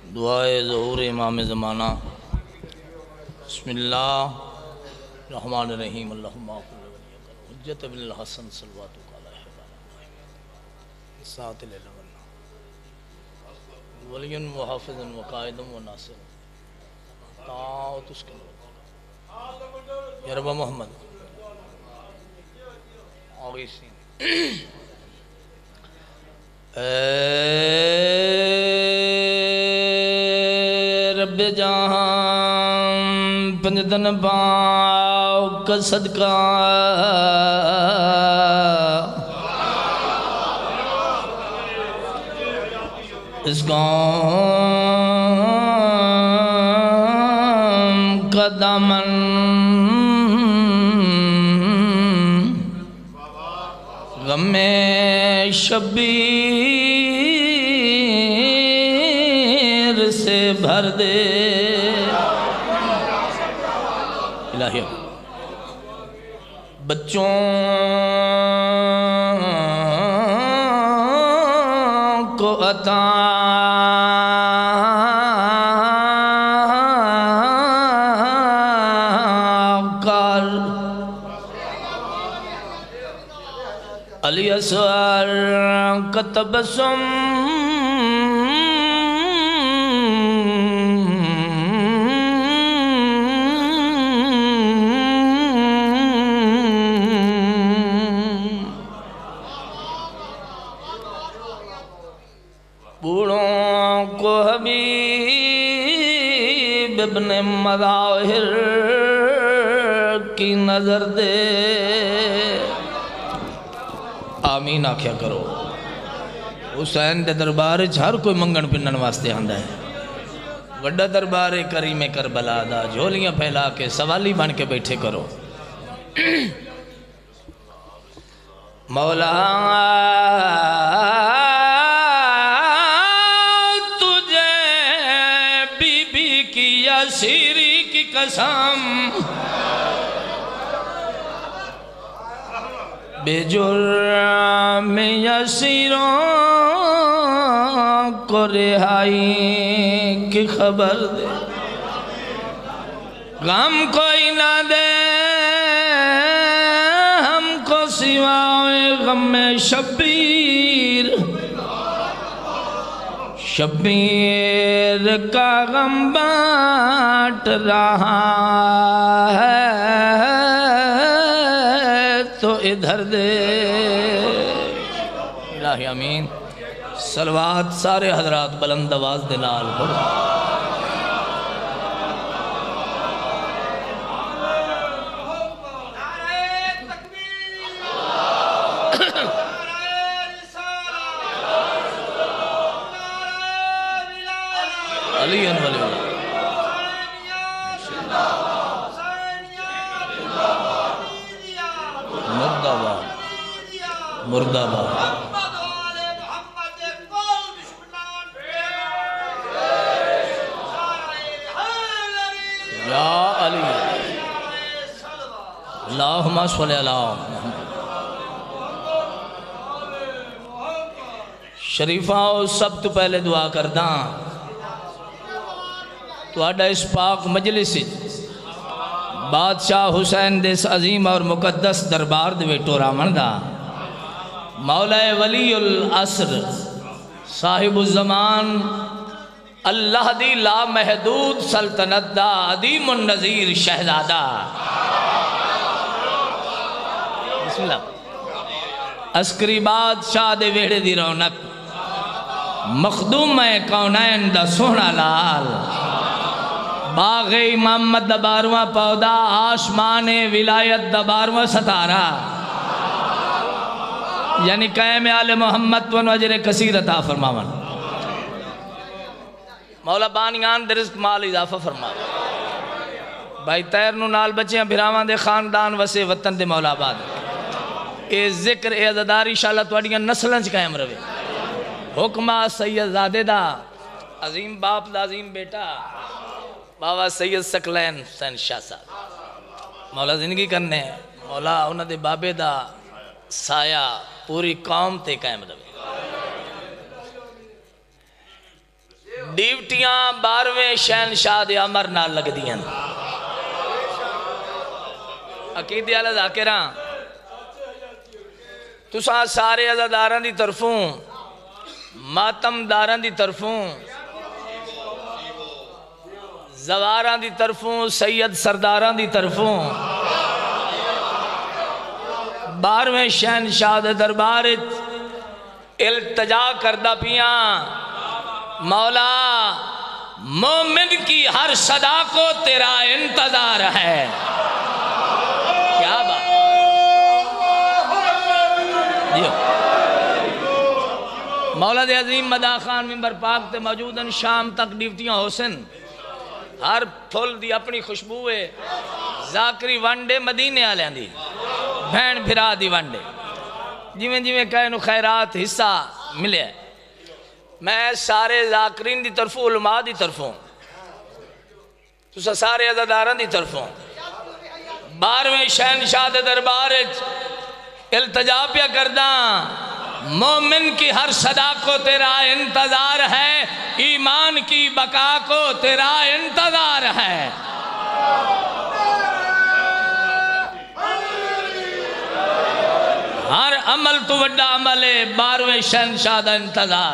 دعائے ظہور امام زمانہ بسم اللہ الرحمن الرحیم اللہم حجت ابن الحسن صلواتک علیہ ساتھ للہ ولی و حافظ و قائد و ناصر تعاوت اس کے یا رب محمد آغیسین رب جہاں پنجدن باؤ کا صدقہ اس قوم کا دامن غم شبیر سے بھر دے الہی بچوں کو عطا کر علی اصغر کا تبسم بوڑھوں کو حبیب ابن مظاہر کی نظر دے آمین آکھیا کرو حسین دے دربار ہر کوئی منگن پنن واسطے آندا ہے وڈا دربار کریم کربلا دا جھولیاں پھیلا کے سوالی بن کے بیٹھے کرو مولا تجھے بی بی کی یسیری کی قسم بے جرم یسیروں کو رہائی کی خبر دے غم کوئی نہ دے ہم کو سوائے غم شبیر شبیر کا غم بانٹ رہا ہے تو ادھر دے الہی امین صلوات سارے حضرات بلند آواز دلال پڑھو علی انولی مرداباد مرداباد یا علی اللہم صلی اللہ شریفاں سب تو پہلے دعا کرداں تو آڈا اس پاک مجلس بادشاہ حسین دس عظیم اور مقدس دربار دے ویٹو رامن دا مولا ولی العصر صاحب الزمان اللہ دی لا محدود سلطنت دا عظیم النظیر شہزادہ بسم اللہ عسکری بادشاہ دے ویڑے دی رونق مخدوم کونین دا سونا لال باغ امامت دا بارواں پودا آشمان ولایت دا بارواں ستارہ یعنی قائم آل محمد ون وجر کثیر عطا فرماون مولا بانیان دے رزق مال اضافہ فرماون بھائی تیرنو نال بچیاں بھراواں دے خاندان وسے وطن دے مولا آباد اے ذکر اے عزداری انشاءاللہ توڑیاں نسلنچ قائم روے حکمہ سید زادے دا عظیم باپ دا عظیم بیٹا بابا سید سکلین حسین شاہ صاحب مولا زندگی کرنے مولا انہوں دے بابے دا سایہ پوری قوم تے قائم رہے ڈیوٹیاں 12ویں شہنشاہ دے امر نال لگ دیاں عقیدے والا ذاکراں تساں سارے عزاداراں دی طرفوں ماتم داراں دی طرفوں زواراں دی طرفوں سید سرداراں دی طرفوں 12ویں شہنشاہ دے دربار التجا کردہ پیاں مولا مومن کی ہر صدا کو تیرا انتظار ہے کیا بات مولا دے عظیم مدا خان ممبر پاک تے موجودن شام تک ڈیوٹیاں حسن ہر پھول دی اپنی خوشبو ہے ذاکری ونڈے مدینے آلیاں دی بہن بھرا دی ونڈے جیویں جیویں کہنو خیرات حصہ ملے میں سارے ذاکرین دی طرفوں علماء دی طرفوں تو سارے عزاداراں دی طرفوں 12ویں شہنشاہ دے دربار التجا پیا کرداں مومن کی ہر صدا کو تیرا انتظار ہے ایمان کی بقا کو تیرا انتظار ہے ہر عمل تو وڈا عمل ہے 12ویں شہنشاہ دا انتظار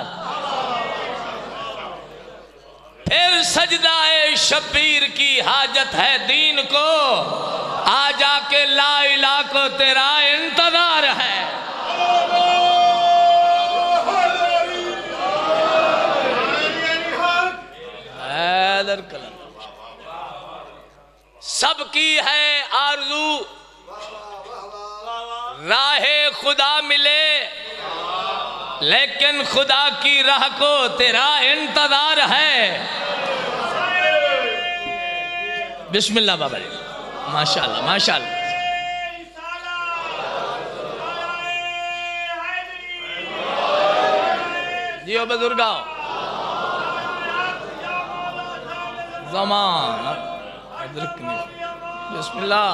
پھر سجدہ شبیر کی حاجت ہے دین کو آ جا کے لا الہ کو تیرا انتظار ہے حیدر کلم سب کی ہے آرزو راہ خدا ملے لیکن خدا کی راہ کو تیرا انتظار ہے بسم اللہ بابا جی ماشاءاللہ ماشاءاللہ جیو بزرگاؤ زمان ادرکنی بسم اللہ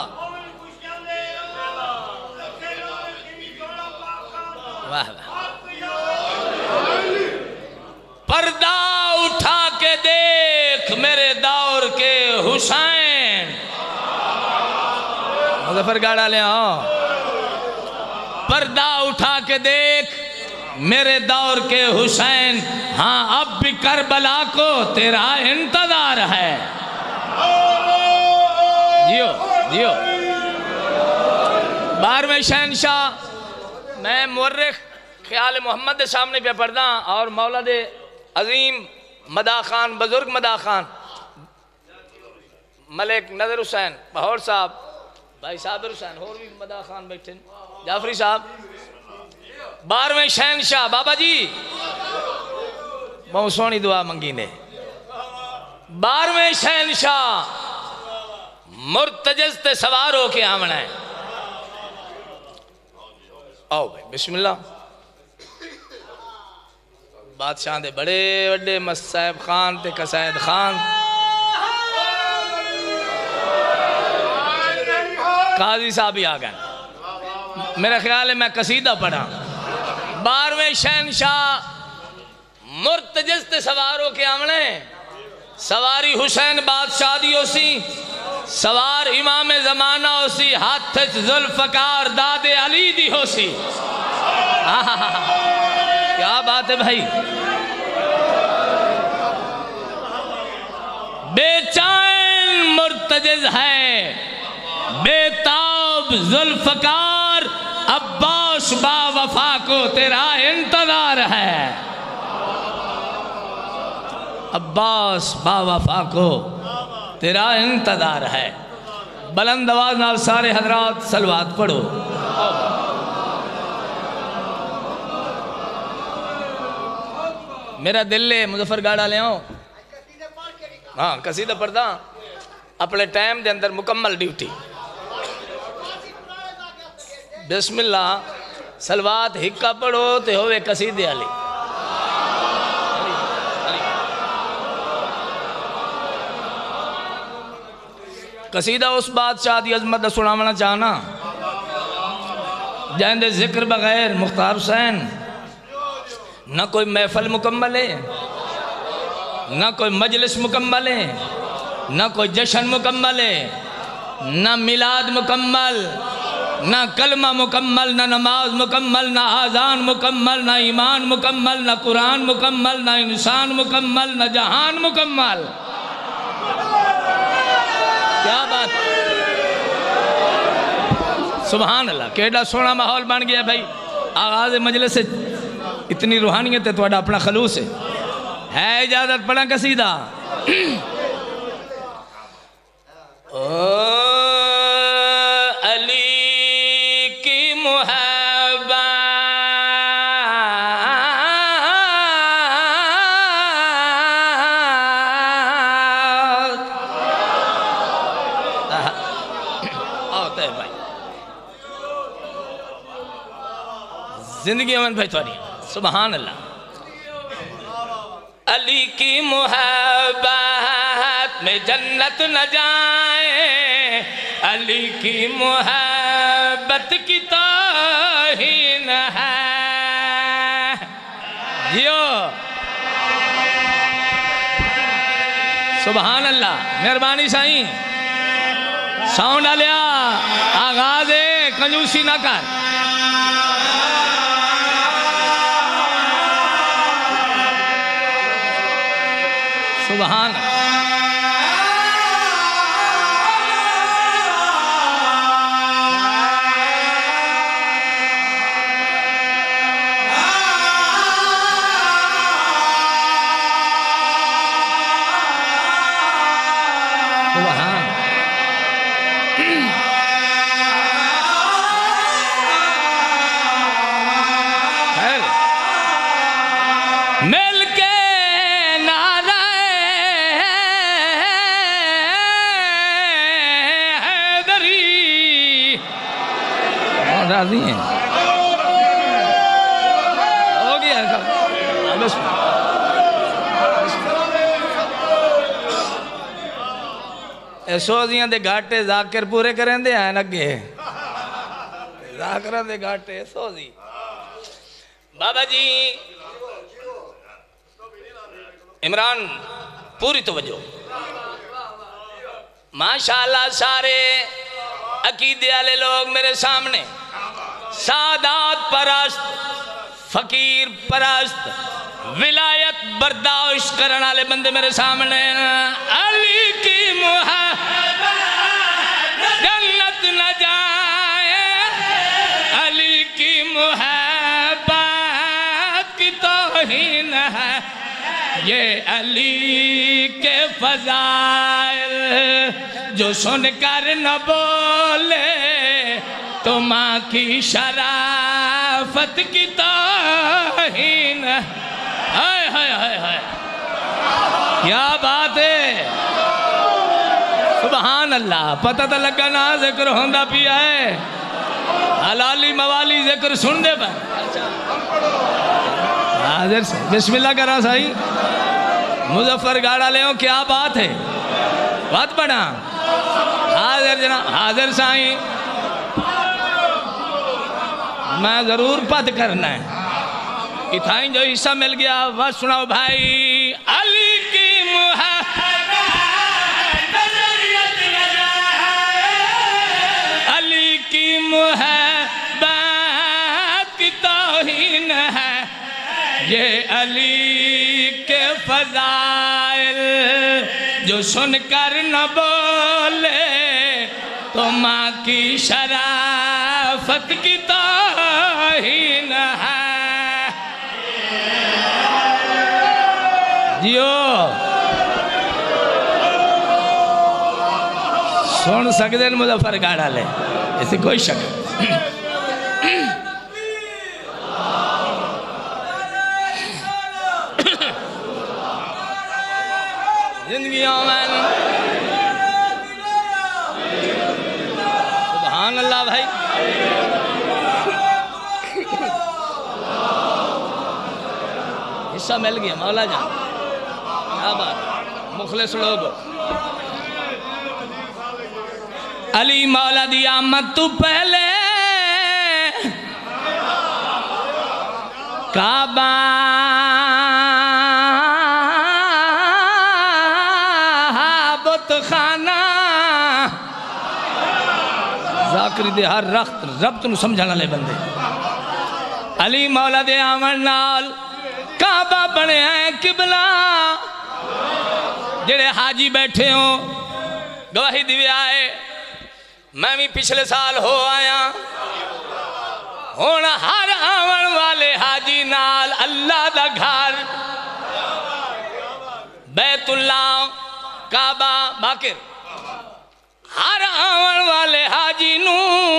واہ واہ پردہ اٹھا کے دیکھ میرے دور کے حسین مظفر گاڑا لے آؤ پردہ اٹھا کے دیکھ میرے دور کے حسین ہاں اب بھی کربلا کو تیرا انتظار ہے جیو جیو 12ویں شہنشاہ میں مورخ خیال محمد دے سامنے پہ پڑھدا اور مولا دے عظیم مدا خان بزرگ مدا خان ملک نظر حسین بہور صاحب بھائی صابر حسین اور بھی مدا خان بیٹھے جعفری صاحب 12ویں شہنشاہ بابا جی بہت سونی دعا منگی نے 12ویں شہنشاہ مرتجز تے سوار ہو کے آمنا ہے آؤ بھائی بسم اللہ بادشاہ دے بڑے بڑے مصائب خان تے قصائد خان قاضی صاحب ہی آگئے میرا خیال ہے میں قصیدہ پڑھا 12ویں شہنشاہ مرتجز تے سواروں کے آمنے سواری حسین بادشاہ دی ہو سی سوار امام زمانہ ہو سی ہاتھ ذوالفقار داد علی دی ہو سی کیا بات ہے بھائی بے چین مرتجز ہے بے تاب ذوالفقار عباس با وفا کو تیرا انتظار ہے عباس با وفا کو تیرا انتظار ہے بلند آواز نال سارے حضرات صلوات پڑھو میرا دل لے مظفر گاڑا لے آؤ ہاں قصیدہ پڑھدا اپنے ٹائم دے اندر مکمل ڈیوٹی بسم اللہ صلوات ہکا پڑھو تے ہوئے قصیدے علی قصیدہ اس بادشاہ دی عظمت سناونا چاہنا جائندے ذکر بغیر مختار حسین نہ کوئی محفل مکمل ہے نہ کوئی مجلس مکمل ہے، نہ کوئی جشن مکمل ہے، نہ میلاد مکمل، نہ کلمہ مکمل، نہ نماز مکمل، نہ آذان مکمل، نہ ایمان مکمل، نہ قرآن مکمل، نہ انسان مکمل، نہ جہان مکمل۔ کیا بات، سبحان اللہ، کیڑا سونا ماحول بن گیا بھائی۔ آغاز مجلس سے اتنی روحانیت ہے، تھوڑا اپنا خلوص ہے اجازت پڑھا قصیدہ۔ علی کی محبت آتا ہے بھائی، زندگی امن بھائی تھوڑی، سبحان اللہ۔ علی کی محبت میں جنت نہ جائے، علی کی محبت کی توہین ہے۔ سبحان اللہ، مہربانی سائیں، ساؤنڈ آلیا، آغاز ہے، کنجوسی نہ کر۔ سبحان مل کے راضی ہیں، ہو گیا بس۔ سوزیاں دے گھاٹے ذاکر پورے کریں دے ہیں نگے، ذاکرہ دے گھاٹے سوزی۔ بابا جی عمران پوری توجہ، ماشاءاللہ سارے عقیدے والے لوگ میرے سامنے، سادات پرست، فقیر پرست، ولایت برداشت کرنے والے بندے میرے سامنے۔ علی کی محبت جنت نہ جائے، علی کی محبت کی توہین ہے، یہ علی کے فضائل جو سن کر نہ بولے تو ماں کی شرافت کی توہین۔ ہائے ہائے ہائے ہائے، کیا بات ہے، سبحان اللہ۔ پتہ تو لگا نا ذکر ہوندہ پیا ہے، حلالی موالی ذکر سن دے پر حاضر سے بسم اللہ کرا سائی مظفر گاڑا لے ہوں، کیا بات ہے، بات پڑھا حاضر جناب، حاضر سائیں، میں ضرور پت کرنا ہے، اتھائیں جو حصہ مل گیا بس سناؤ بھائی۔ علی کی محبت علی کی محبت کی توہین ہے، یہ علی کے فضائل جو سن کر نہ بولے تو ماں کی شرافت کی توہین ہے۔ جیو سن سکتے ہیں مظفر گاڑا لے، اسے کوئی شک زندگیوں میں سبحان اللہ بھائی۔ حصہ مل گیا مولا جان، کیا بات، مخلص لوگ۔ علی مولا دی آمد تو پہلے کعبہ بت خانہ ذاکری دے ہر ربط نو سمجھانا لے بندے علی مولا دے آمن نال کعبہ بنے ہیں قبلہ جڑے حاجی بیٹھے ہوں گواہی دیوے آئے میں بھی پچھلے سال ہو آیا ہونا ہر آمن والے حاجی نال اللہ دا گھر بیت اللہ کعبہ باقر ہر آمن والے حاجی نو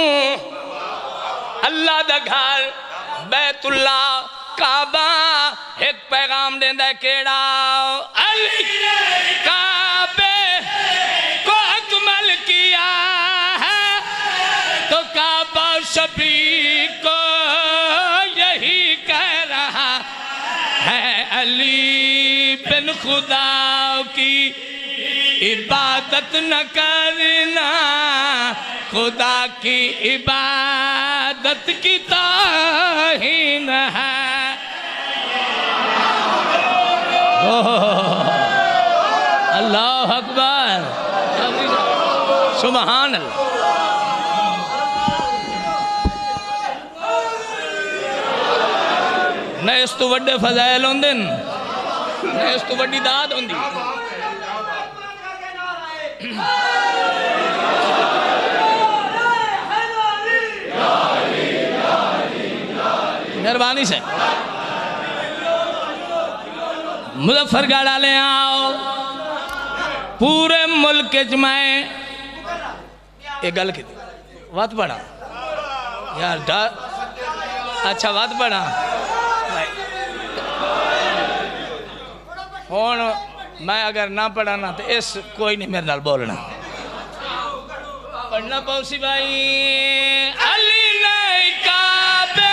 اللہ دا گھر بیت اللہ کعبہ ایک پیغام دیندہ ہے کیڑا علی کعبے کو اکمل کیا ہے تو کعبہ شبی کو یہی کہہ رہا ہے علی بن خدا کی عبادت نہ کرنا خدا کی عبادت کی توہین ہے اللہ اکبر سبحان اللہ نہ اس تو وڈے فضائل ہوں دن نہ اس تو وڈی داد ہوں دی مہربانی سے مظفر گڑھ والے آؤ پورے ملک میں ایک گل کی وقت پڑھا یار ڈر اچھا وقت پڑھا ہون میں اگر نہ پڑھانا تو اس کوئی نہیں میرے نال بولنا پڑھنا پوسی بھائی علی نے کعبے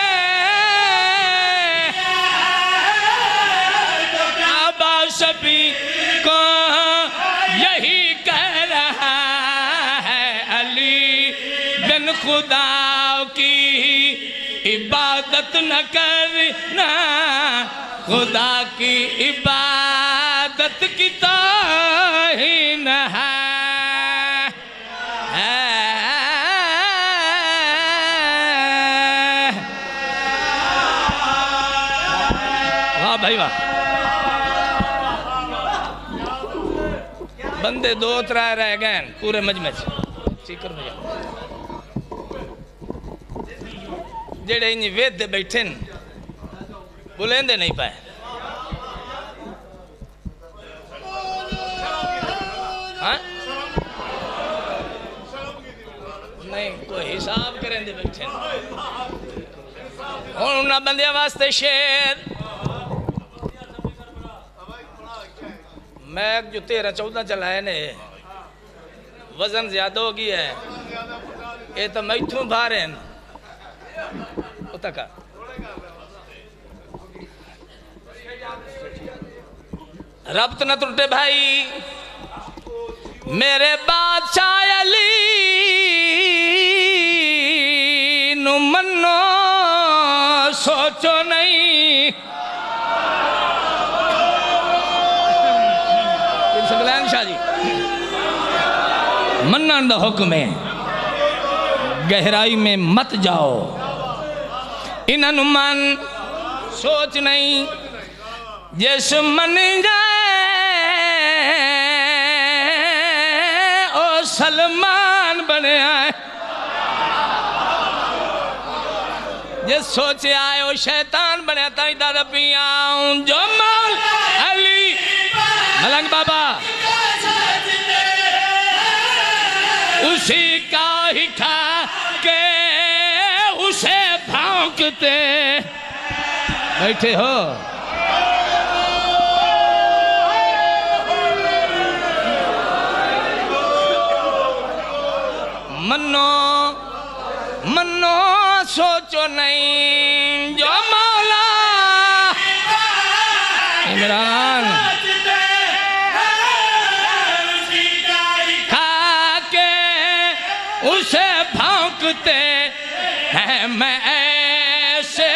کعبہ شبی کو یہی کہہ رہا ہے علی بن خدا کی عبادت نہ کرنا خدا کی عبادت کی توہین ہے واہ بھائی واہ بندے دو ترائے رہ گئے پورے مجمع چیکر میں جاؤ جڑے انہی وید دے بیٹھے بلیندے نہیں پائے نہیں کوئی حساب کریں دے بیٹھے اور انہاں بندے واسطے شیر میں جو 13-14 چلائے نے وزن زیادہ ہو گیا ہے یہ تو میتھوں بھارے ہیں اتکا ربط نہ ٹوٹے بھائی میرے بادشاہ علی نو منو سوچو نہیں سنگلین شاہ جی منن دا حکم ہے گہرائی میں مت جاؤ انہوں من سوچ نہیں جس من جائے او سلمان بنے آئے جس سوچے آئے او شیطان بنے آتا دادا پیاں جو مول علی ملنگ بابا اسی کا ہی کھا کے اسے بھونکتے بیٹھے ہو منو سوچو نہیں جو مولا عمران کھا کے اسے بھونکتے ہیں میں ایسے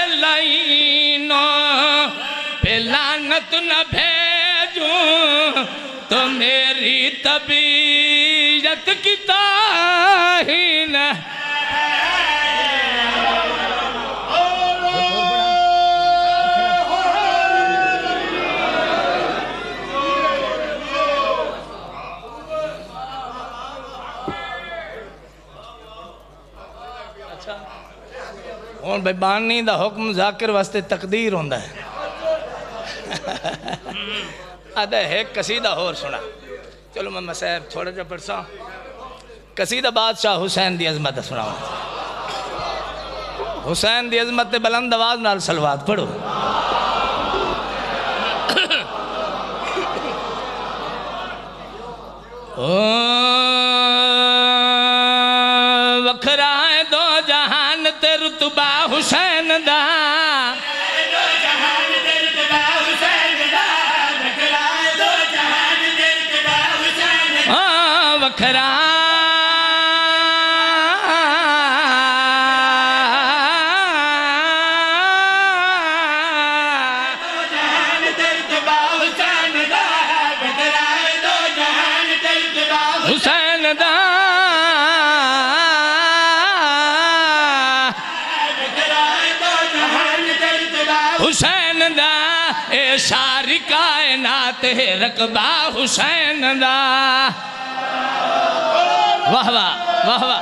لائنوں پہ لعنت نہ بھیجوں تو میری طبیعت کی توہین ہوں بھائی بانی دا حکم ذاکر واسطے تقدیر ہوندہ ہے آدھا ہے قصیدہ اور سنا چلو میں مسائب تھوڑا جا پڑھسا قصیدہ بادشاہ حسین دی عظمت سنا حسین دی عظمت بلند آواز نال سلوات پڑھو وکھرائے دو جہان تے رتبہ حسین دا وکھرا حسین دا حسین دا اے ساری کائنات ہے رقبہ حسین دا واہ واہ واہ واہ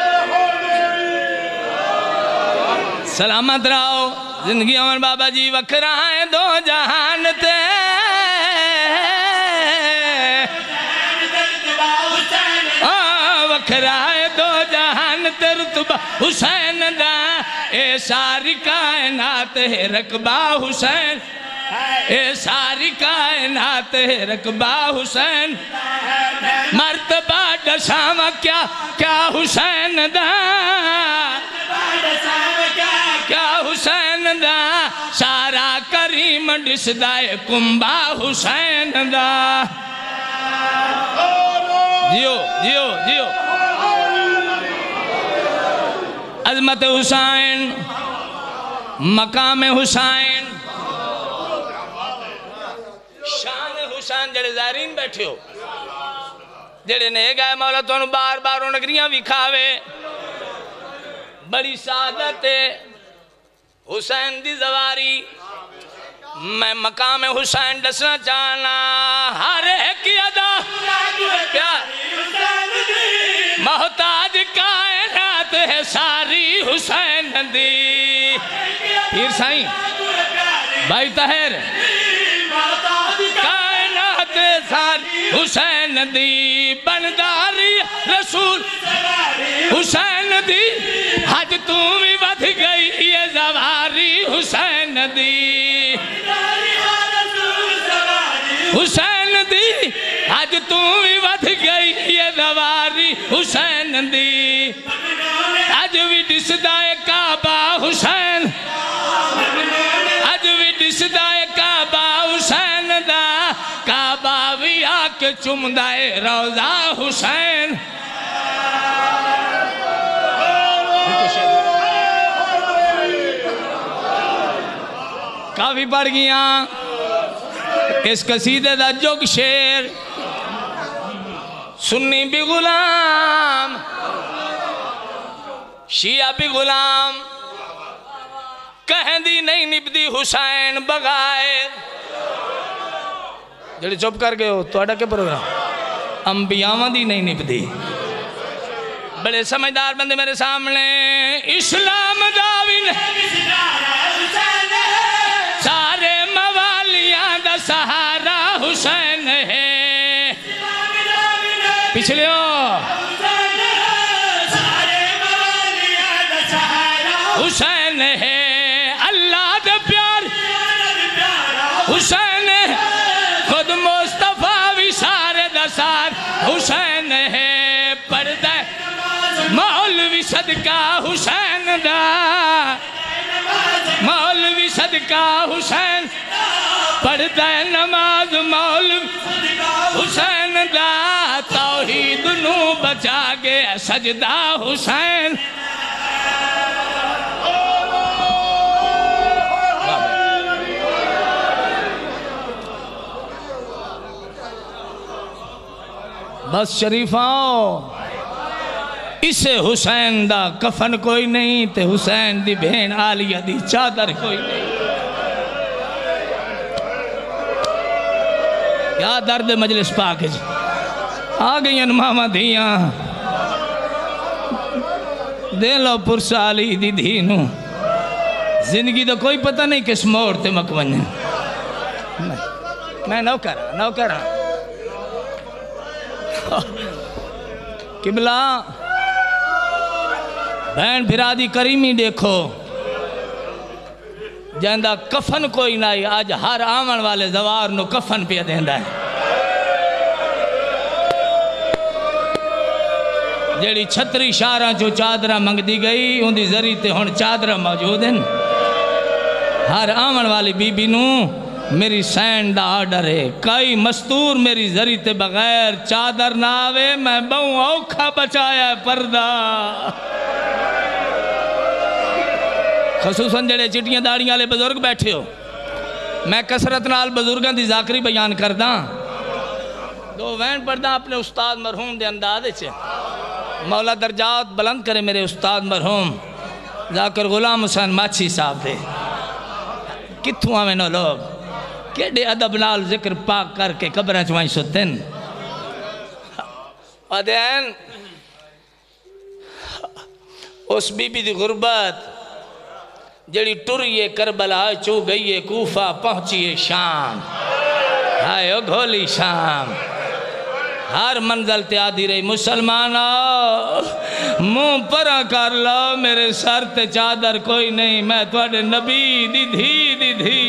سلامت رہو زندگی عمر بابا جی وکھرائیں دو جہان تے وکھرائیں دو جہان تے رتبہ حسین دا اے ساری کائنات ہے رقبہ حسین اے ساری کائنات ہے رقبہ حسین مرتبہ دشاوہ کیا حسین دا کیا حسین دا سارا کریم ڈس دائے کمبا حسین دا جیو جیو جیو عظمت حسین مقام حسین شان حسین جڑے زائرین بیٹھے ہو جڑے نے گئے مولا تو بار بار نگریاں بھی کھاوے بڑی سعادت حسین دی زواری میں مقام حسین ڈسنا چاہنا ہر ایک ادا پیار محتاج کائنات ہے ساری حسین دی پیر سائیں بھائی طاہر کائنات ساری حسین دی بنداری رسول حسین دی حج تم بھی ودھ گئی یہ زواری حسین دی حسین دی حج تم بھی ودھ گئی یہ زواری حسین دی حج بھی ڈس دائے کعبہ حسین حج بھی ڈس دائے کعبہ حسین دا کعبہ بھی آکے چم دائے روضہ حسین کافی پڑھ گیاں اس قصیدے دا جوگ شیر سنی بھی غلام شیعہ بھی غلام کہیں دی نہیں نبدی حسین بغائر جڑے چپ کر گئے ہو تو اڈا کے پروگرام انبیاء دی نہیں نبدی بڑے سمجھدار بندے میرے سامنے اسلام داوین سارے موالیاں دا سہارا حسین ہے پچھلے ہو حسین ہے اللہ دے پیار حسین ہے خود مصطفیٰ بھی سارے دا سار حسین ہے پردہ مولوی صدقہ حسین دا مولوی صدقہ حسین پڑھتا ہے نماز مولوی حسین دا توحید نو بچا گیا سجدہ حسین بس شریفاں اسے حسین دا کفن کوئی نہیں تے حسین دی بہن عالیہ دی چادر کوئی نہیں. کیا درد مجلس پاک جی آ گئی ماما دھیاں دے لو پرسا علی دی دھینو زندگی تو کوئی پتہ نہیں کس موڑ تے مکمن میں نوکر قبلہ بہن بھرا دی کریمی دیکھو جہندہ کفن کوئی نہیں آج ہر آمن والے زوار نو کفن پہ دیندہ ہے. جیڑی چھتری شارہ جو چادرہ منگ دی گئی ان دی ذریعے تے ہون چادرہ موجود ہیں. ہر آمن والی بی بی نو میری سین دا آرڈر ہے کئی مستور میری ذریعے تے بغیر چادر نہ آوے میں بہوں اوکھا بچایا ہے پردہ. خصوصاً جڑے چٹیاں داڑیاں لے بزرگ بیٹھے ہو میں کثرت نال بزرگاں دی ذاکری بیان کردہ دو وین پڑھدہ اپنے استاد مرحوم دے اندازے چھے. مولا درجات بلند کرے میرے استاد مرحوم ذاکر غلام حسین ماچھی صاحب دے کتھوں آویں نو لوگ کیڑے ادب نال ذکر پاک کر کے قبریں چوائیں ستن. آدھین اس بی بی دی غربت جڑی ٹریے کربلا چو گئیے کوفہ پہنچیے شام ہائے گھولی شام ہر منزل تے آدھی رہی مسلمانہ منہ پرا کر لو میرے سر تے چادر کوئی نہیں میں توڑے نبی دی دھی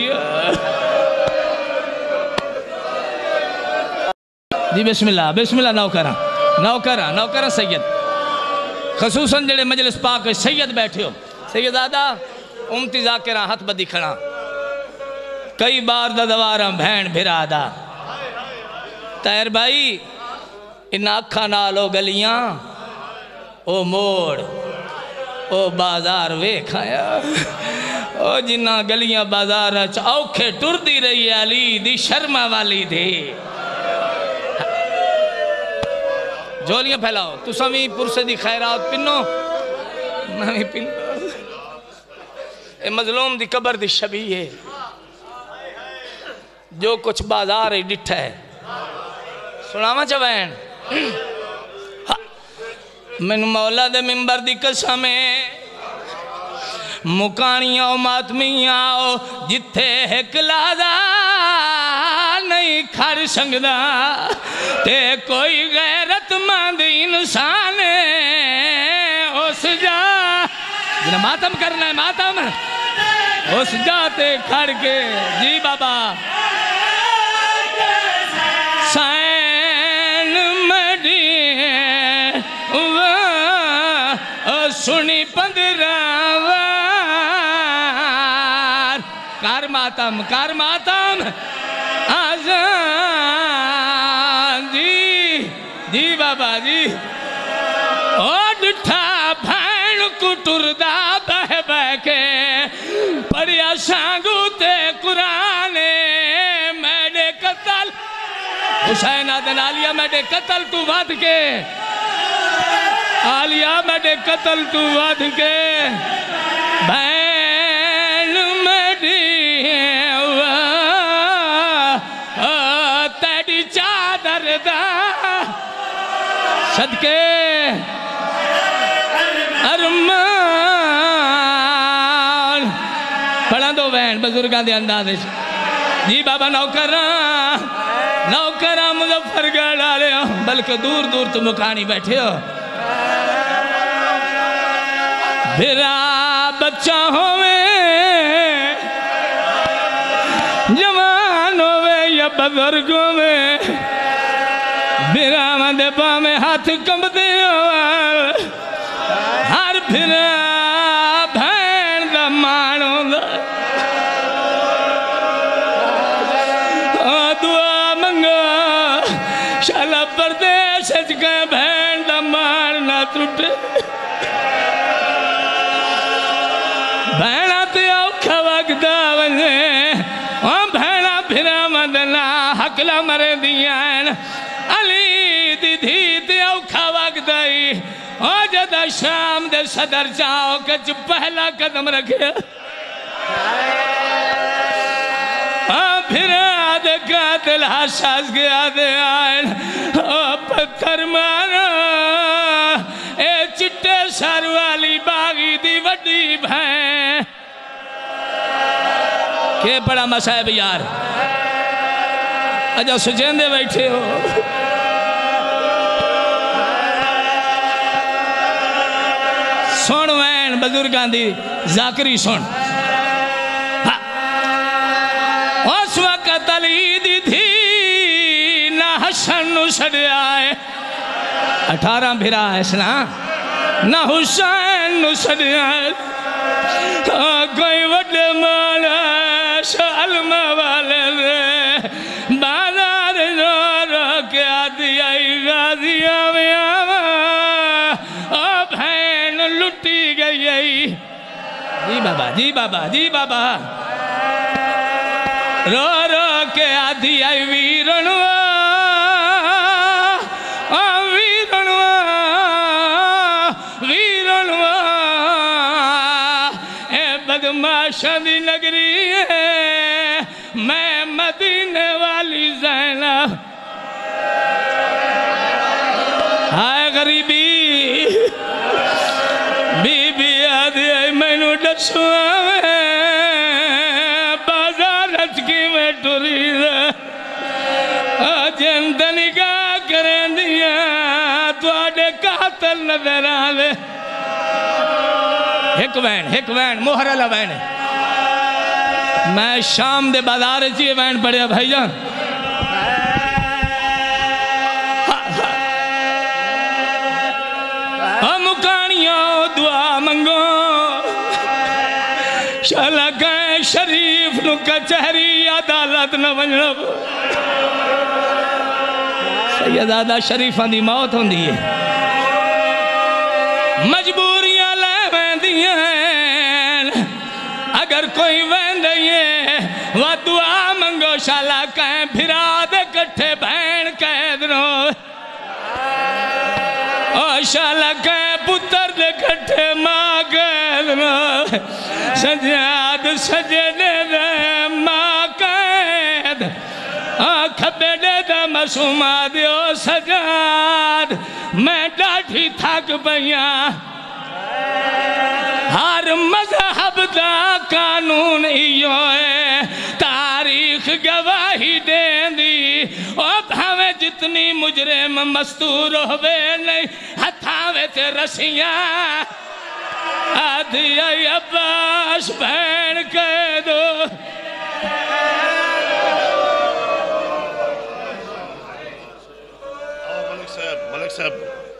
جی بسم اللہ نوکرہ سید خصوصاً جڑے مجلس پاک سید بیٹھے ہو سید آدھا امتی ذاکرہ ہاتھ بدی کھڑا کئی بار دا دوارا بھین بھرا دا تیر بھائی ان اکھا نالو گلیاں او موڑ او بازار وے کھایا او جنہ گلیاں بازار اوکھے ٹر دی رہی علی دی شرمہ والی دی جولیاں پھیلاؤ تو سمی پرسے دی خیرات پنو میں پنو اے مظلوم دی قبر دی شبیہ ہے جو کچھ بازار ہی ڈٹھا ہے سناما چوین من مولا دے ممبر دی قسمیں مکانیاں و ماتمیاں جتھے ایک لازا نہیں کھڑ سنگدہ تے کوئی غیرت مند انسان اس جا جنہیں ماتم کرنا ہے ماتم اس جاتے کھڑ کے جی بابا سین مڈی سنی پندراوار کار ماتم آزان جی بابا جی او ڈٹھا بھین کٹردہ بہ بہ کے پڑیا سانگو تے قرآن میڈے قتل حسین آدن عالیہ میڈے قتل تو واد کے عالیہ میڈے قتل تو واد کے بین میڈی تیڑی چادر دا صدقے ارمان پڑھا دو بین بزرگاں دے اندازے جی بابا نوکرہ مظفر گڑھ آلے ہو بلکہ دور دور تو مکانی بیٹھے ہو بھرا بچہ ہوئے جوان ہوئے یا بزرگ ہوئے بھرا مدے پا میں ہاتھ کم دے ہر بھرا بھین دا مانو دا دعا منگا شالا پردیش اچکا بھین دا ماننا ترٹے بھینا تے اوکھا وقتا ونجے بھینا بھرا مدنا حقلا مرے دیاں علی دی اوکھا وقت آئی او جدہ شام دے صدر چاہو کچھ پہلا قدم رکھے پھر آدھے قاتل حساس گیا دے آئین پتھر مارا اے چٹے سر والی باغی دی وڈی بھائیں کہ بڑا مسائب یار اجا سجیندے بیٹھے ہو سن وین بزرگان دی ذاکری سن اس وقت علی دی تھی نہ حسن نو سڑے آئے 18 بھرا ہے سنا نہ حسین نو سڑے آئے کوئی وڈے مالا علم والے دے بازار جو روکے آتی آئی غازیاں میں آوا بھین لٹی گئی آئی جی بابا جی بابا جی بابا رو رو کے آدھی آئی ویرنوا ویرنوا ویرنوا اے بدماشاں دی نگری ہے میں مدینے والی زینب ہائے غریبی بی بی آدھی آئی میں نو ڈسوا جنت نگاہ کریں دیا تو آڈے قاتل نظر آلے ایک وین محرلہ وین میں شام دے بازار چیئے وین پڑھیا بھائی جان مکانیاں دعا منگو شالا کہیں شریف نو کچہری عدالت نہ بنجنب سیدادہ شریفاں دی موت ہوں دیئے مجبوریاں لے ویندیاں ہیں اگر کوئی ویندیے وہ دعا منگو شالا کہیں بھرا دے کٹھے بہن قید رو او شالا کہیں پتر دے کٹھے ماں قید رو سجاد سجدے دے ماں قید کھبے دے دا مسومہ دیو سجاد میں ڈاٹھی تھک پہیاں ہر مذہب دا قانون ایو ہے تاریخ گواہی دین دی اور ہمیں جتنی مجرم مستور ہوئے نہیں ہتھاوے تے رسیاں آدھی آئی عباس بہن کہہ دو ملک صاحب